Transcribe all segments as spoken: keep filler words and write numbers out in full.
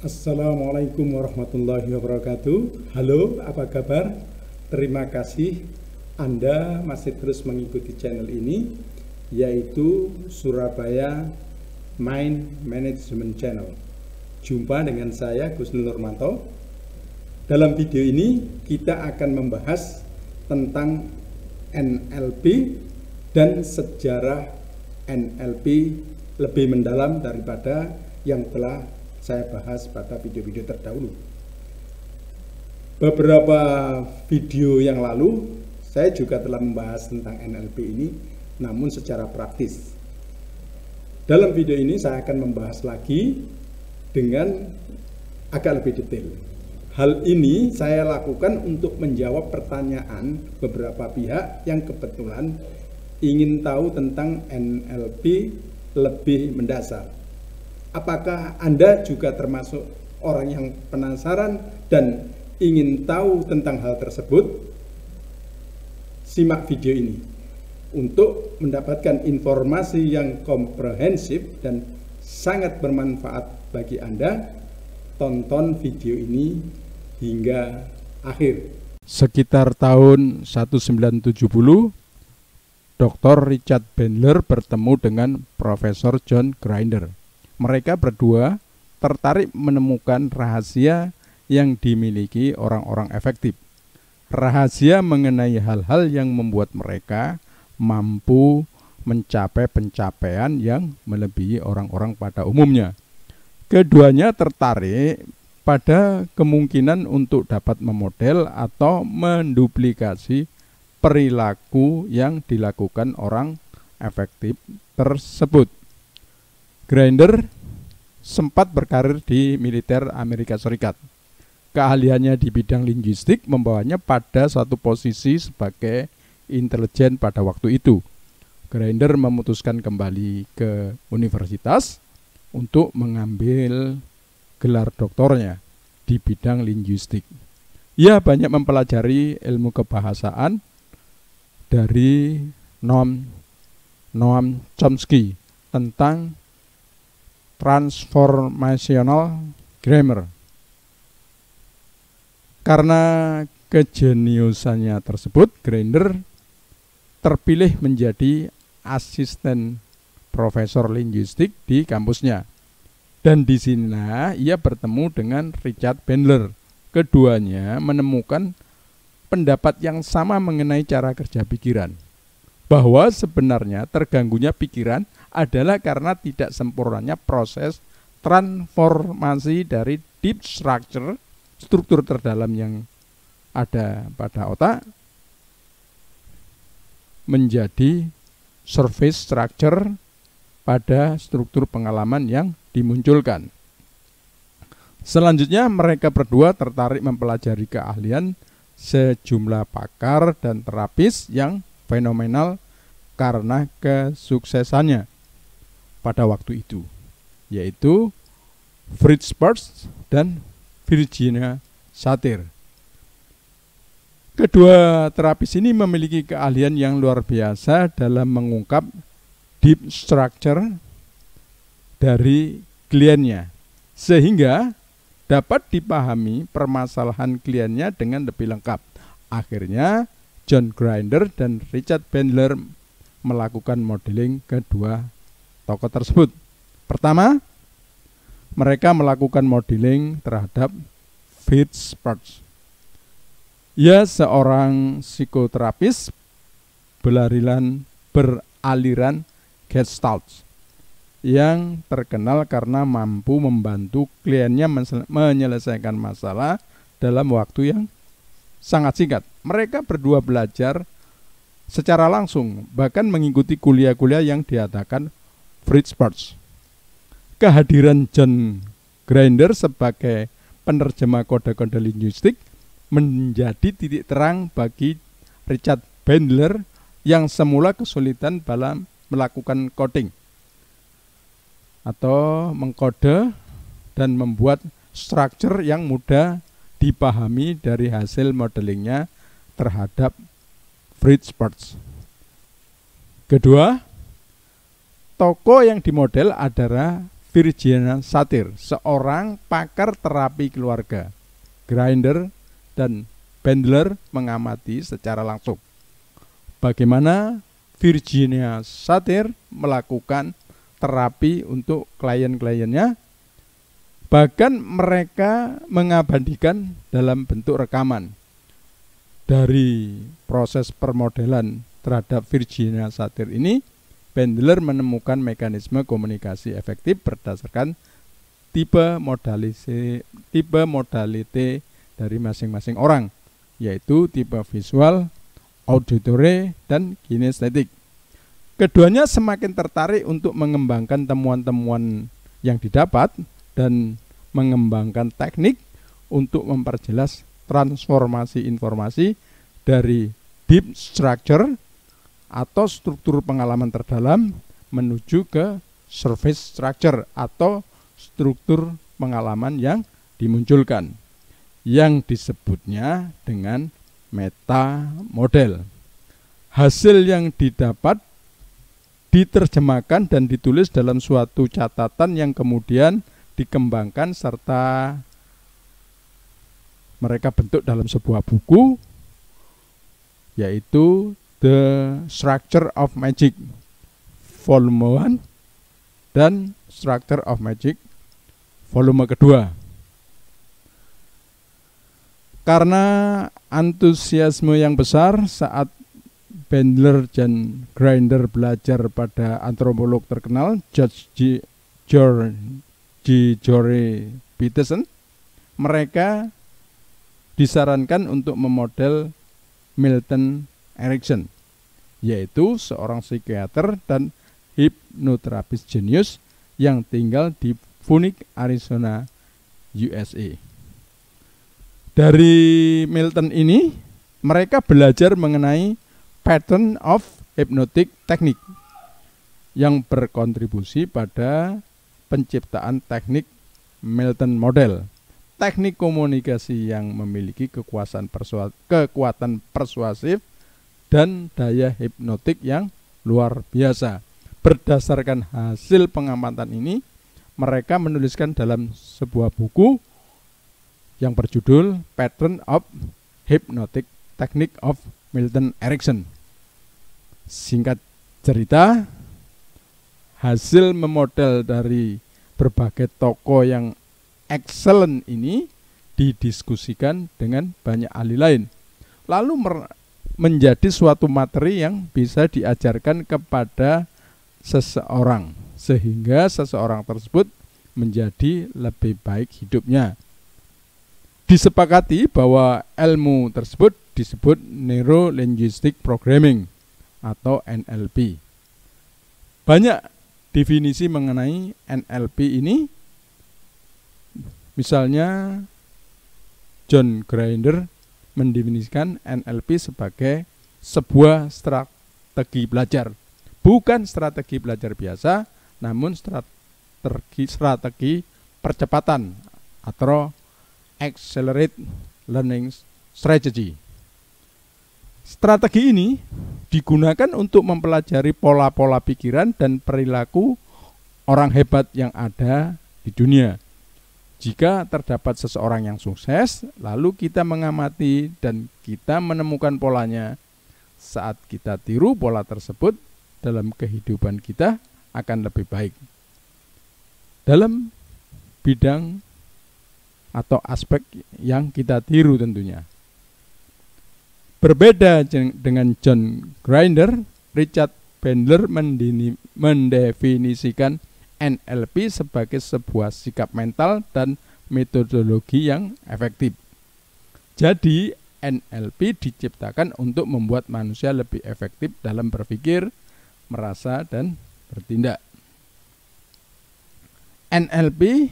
Assalamualaikum warahmatullahi wabarakatuh. Halo, apa kabar? Terima kasih Anda masih terus mengikuti channel ini, yaitu Surabaya Mind Management Channel. Jumpa dengan saya Gusnul Nurmanto. Dalam video ini kita akan membahas tentang N L P dan sejarah N L P lebih mendalam daripada yang telah saya bahas pada video-video terdahulu. Beberapa video yang lalu saya juga telah membahas tentang N L P ini, namun secara praktis. Dalam video ini saya akan membahas lagi dengan agak lebih detail. Hal ini saya lakukan untuk menjawab pertanyaan beberapa pihak yang kebetulan ingin tahu tentang N L P lebih mendasar. Apakah Anda juga termasuk orang yang penasaran dan ingin tahu tentang hal tersebut? Simak video ini untuk mendapatkan informasi yang komprehensif dan sangat bermanfaat bagi Anda. Tonton video ini hingga akhir. Sekitar tahun seribu sembilan ratus tujuh puluh, doktor Richard Bandler bertemu dengan Profesor John Grinder. Mereka berdua tertarik menemukan rahasia yang dimiliki orang-orang efektif. Rahasia mengenai hal-hal yang membuat mereka mampu mencapai pencapaian yang melebihi orang-orang pada umumnya. Keduanya tertarik pada kemungkinan untuk dapat memodel atau menduplikasi perilaku yang dilakukan orang efektif tersebut. Grinder sempat berkarir di militer Amerika Serikat. Keahliannya di bidang linguistik membawanya pada suatu posisi sebagai intelijen pada waktu itu. Grinder memutuskan kembali ke universitas untuk mengambil gelar doktornya di bidang linguistik. Ia banyak mempelajari ilmu kebahasaan dari Noam Noam Chomsky tentang transformational grammar. Karena kejeniusannya tersebut, Grinder terpilih menjadi asisten profesor linguistik di kampusnya. Dan di sini ia bertemu dengan Richard Bandler. Keduanya menemukan pendapat yang sama mengenai cara kerja pikiran, bahwa sebenarnya terganggunya pikiran adalah karena tidak sempurnanya proses transformasi dari deep structure, struktur terdalam yang ada pada otak, menjadi surface structure pada struktur pengalaman yang dimunculkan. Selanjutnya mereka berdua tertarik mempelajari keahlian sejumlah pakar dan terapis yang fenomenal karena kesuksesannya pada waktu itu, yaitu Fritz Perls dan Virginia Satir. Kedua terapis ini memiliki keahlian yang luar biasa dalam mengungkap deep structure dari kliennya, sehingga dapat dipahami permasalahan kliennya dengan lebih lengkap. Akhirnya John Grinder dan Richard Bandler melakukan modeling kedua tokoh tersebut. Pertama, mereka melakukan modeling terhadap Fritz Perls. Ia seorang psikoterapis beraliran beraliran Gestalt yang terkenal karena mampu membantu kliennya menyelesaikan masalah dalam waktu yang sangat singkat. Mereka berdua belajar secara langsung, bahkan mengikuti kuliah-kuliah yang diadakan Fritz Perls. Kehadiran John Grinder sebagai penerjemah kode-kode linguistik menjadi titik terang bagi Richard Bandler yang semula kesulitan dalam melakukan coding atau mengkode dan membuat struktur yang mudah dipahami dari hasil modelingnya terhadap Fritz Perls. Kedua, tokoh yang dimodel adalah Virginia Satir, seorang pakar terapi keluarga. Grinder dan Bandler mengamati secara langsung bagaimana Virginia Satir melakukan terapi untuk klien-kliennya. Bahkan mereka mengabadikan dalam bentuk rekaman. Dari proses permodelan terhadap Virginia Satir ini, Bandler menemukan mekanisme komunikasi efektif berdasarkan tipe modalisi, tipe modalite dari masing-masing orang, yaitu tipe visual, auditory, dan kinestetik. Keduanya semakin tertarik untuk mengembangkan temuan-temuan yang didapat dan mengembangkan teknik untuk memperjelas transformasi informasi dari deep structure atau struktur pengalaman terdalam menuju ke surface structure atau struktur pengalaman yang dimunculkan, yang disebutnya dengan meta model. Hasil yang didapat diterjemahkan dan ditulis dalam suatu catatan yang kemudian dikembangkan serta mereka bentuk dalam sebuah buku, yaitu The Structure of Magic volume one dan Structure of Magic volume kedua. Karena antusiasme yang besar saat Bandler dan Grinder belajar pada antropolog terkenal George G. G. Jorge Peterson, mereka disarankan untuk memodel Milton Erickson, yaitu seorang psikiater dan hipnoterapis jenius yang tinggal di Phoenix, Arizona, U S A. Dari Milton ini, mereka belajar mengenai pattern of hypnotic technique yang berkontribusi pada penciptaan teknik Milton Model, teknik komunikasi yang memiliki kekuatan, persua kekuatan persuasif dan daya hipnotik yang luar biasa. Berdasarkan hasil pengamatan ini, mereka menuliskan dalam sebuah buku yang berjudul Pattern of Hypnotic Technique of Milton Erickson. Singkat cerita, hasil memodel dari berbagai tokoh yang excellent ini didiskusikan dengan banyak ahli lain, lalu menjadi suatu materi yang bisa diajarkan kepada seseorang, sehingga seseorang tersebut menjadi lebih baik hidupnya. Disepakati bahwa ilmu tersebut disebut Neuro Linguistic Programming atau N L P. Banyak definisi mengenai N L P ini. Misalnya John Grinder mendefinisikan N L P sebagai sebuah strategi belajar. Bukan strategi belajar biasa, namun strategi strategi percepatan atau accelerate learning strategy. Strategi ini digunakan untuk mempelajari pola-pola pikiran dan perilaku orang hebat yang ada di dunia. Jika terdapat seseorang yang sukses, lalu kita mengamati dan kita menemukan polanya. Saat kita tiru pola tersebut dalam kehidupan kita akan lebih baik. Dalam bidang atau aspek yang kita tiru tentunya. Berbeda dengan John Grinder, Richard Bandler mendefinisikan N L P sebagai sebuah sikap mental dan metodologi yang efektif. Jadi N L P diciptakan untuk membuat manusia lebih efektif dalam berpikir, merasa, dan bertindak. N L P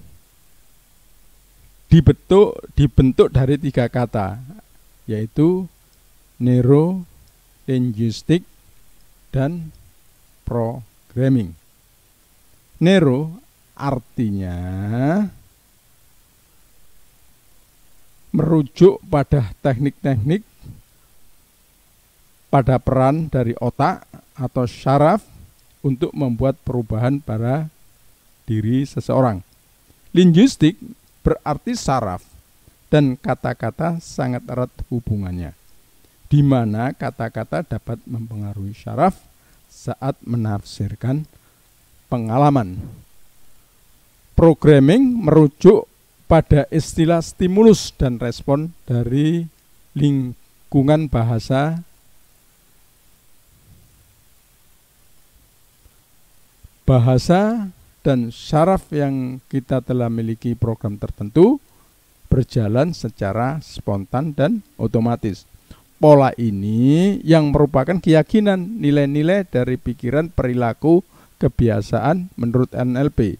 dibentuk, dibentuk dari tiga kata, yaitu Neuro, Linguistic, dan Programming. Neuro artinya merujuk pada teknik-teknik pada peran dari otak atau syaraf untuk membuat perubahan pada diri seseorang. Linguistik berarti saraf dan kata-kata sangat erat hubungannya, di mana kata-kata dapat mempengaruhi syaraf saat menafsirkan pengalaman. Programming merujuk pada istilah stimulus dan respon dari lingkungan bahasa bahasa dan syaraf yang kita telah miliki program tertentu berjalan secara spontan dan otomatis. Pola ini yang merupakan keyakinan nilai-nilai dari pikiran, perilaku, kebiasaan menurut N L P.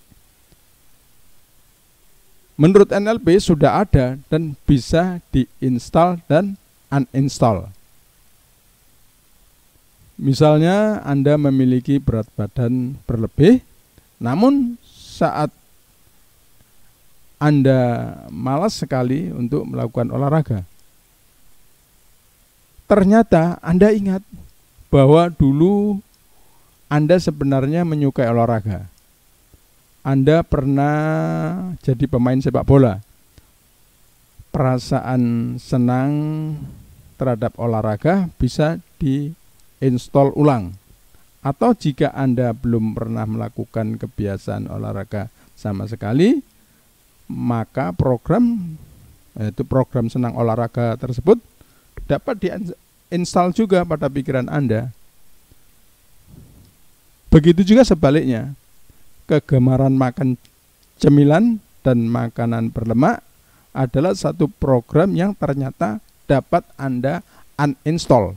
Menurut N L P sudah ada dan bisa diinstal dan uninstall. Misalnya Anda memiliki berat badan berlebih, namun saat Anda malas sekali untuk melakukan olahraga, ternyata Anda ingat bahwa dulu Anda sebenarnya menyukai olahraga. Anda pernah jadi pemain sepak bola. Perasaan senang terhadap olahraga bisa diinstal ulang. Atau jika Anda belum pernah melakukan kebiasaan olahraga sama sekali, maka program, yaitu program senang olahraga tersebut dapat diinstal juga pada pikiran Anda. Begitu juga sebaliknya, kegemaran makan cemilan dan makanan berlemak adalah satu program yang ternyata dapat Anda uninstall.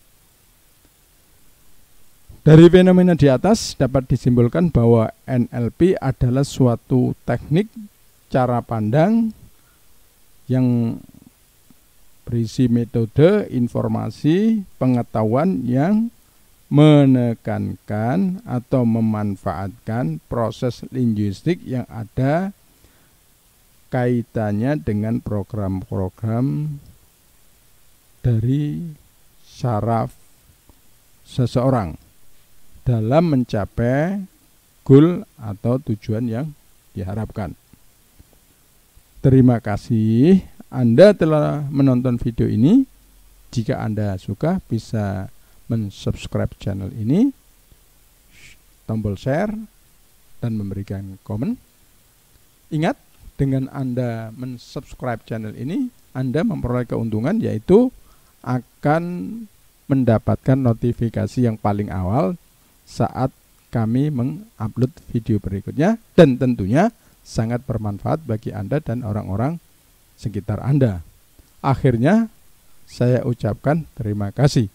Dari fenomena di atas dapat disimpulkan bahwa N L P adalah suatu teknik cara pandang yang berisi metode, informasi, pengetahuan yang menekankan atau memanfaatkan proses linguistik yang ada kaitannya dengan program-program dari saraf seseorang dalam mencapai goal atau tujuan yang diharapkan. Terima kasih Anda telah menonton video ini. Jika Anda suka, bisa mensubscribe channel ini, tombol share, dan memberikan komen. Ingat, dengan Anda mensubscribe channel ini, Anda memperoleh keuntungan, yaitu akan mendapatkan notifikasi yang paling awal saat kami mengupload video berikutnya, dan tentunya sangat bermanfaat bagi Anda dan orang-orang sekitar Anda. Akhirnya, saya ucapkan terima kasih.